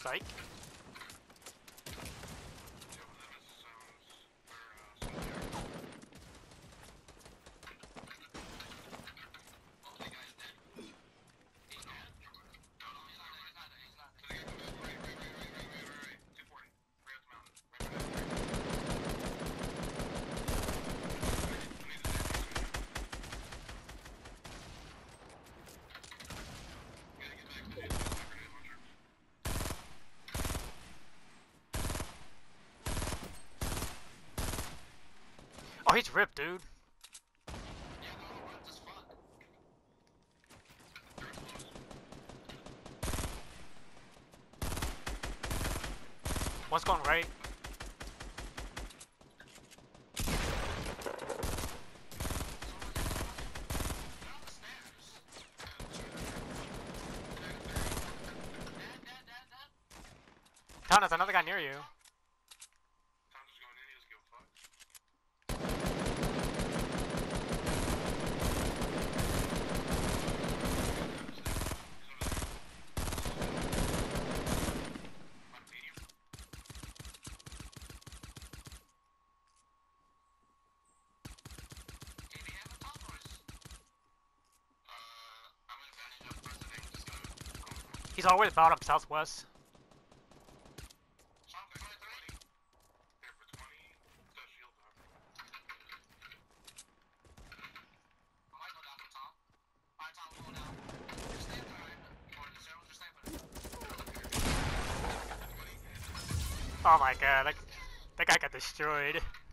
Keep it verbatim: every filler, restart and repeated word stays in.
Psych. Oh, he's ripped, dude. One's going right. Ton, there's another guy near you. He's all the way at the bottom, southwest. Oh my god, that, that guy got destroyed.